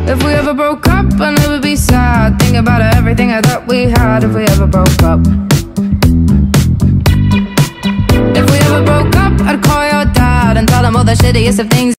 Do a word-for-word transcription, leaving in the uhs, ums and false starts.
If we ever broke up, I never be sad. Think about everything I thought we had. If we ever broke up, if we ever broke up, I'd call your dad and tell him all the shittiest of things.